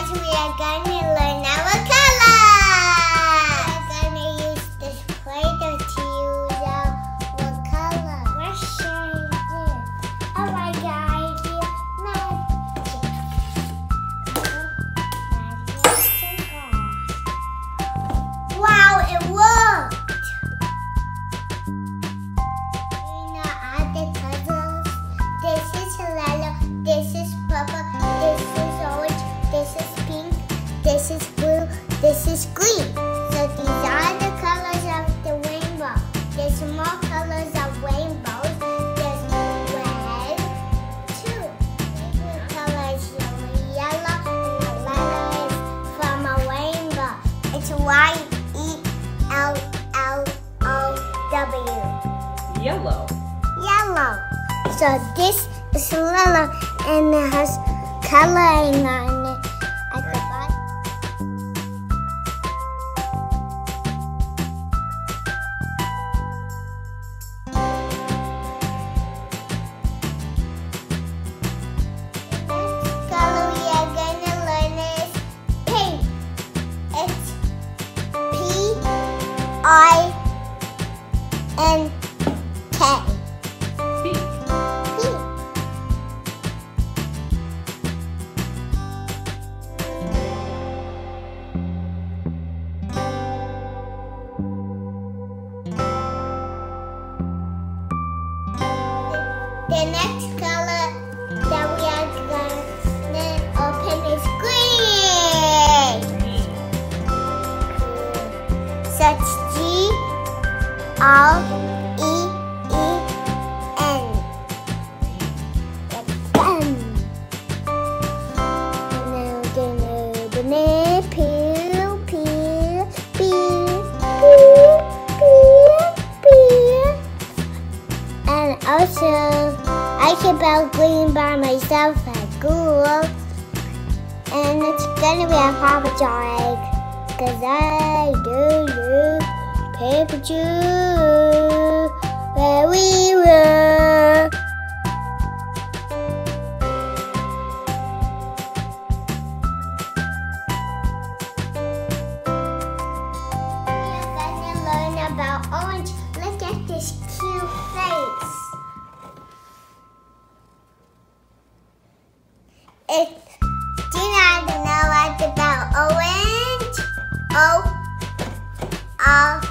guys, we are going to learn our colors. We're going to use this playdoh to use our color. We're sharing this. Alright guys, magic. Wow, it worked! You know all the colors. This is yellow, this is purple, this is orange, this is pink, this is blue, this is green. So these are the colors of the rainbow. There's more colors of rainbows. There's red too. The color is yellow, and the letter is from a rainbow. It's Y-E-L-L-O-W. Yellow. Yellow. So this is yellow and it has coloring on it at the bottom. Next color we are going to learn is pink. It's P-I-N-K. Pink. Pink. The next color that we are going to open is green. So it's G-R-E-E-N. Done. And now we're going to open it. Peel, peel, peel, peel, peel, peel. And also, I can spell green by myself at Google. And it's gonna be a Paw Patrol egg. Cause I do Pikachu where we were. We're gonna learn about orange. Look at this cute face. Do you know what about orange? O-R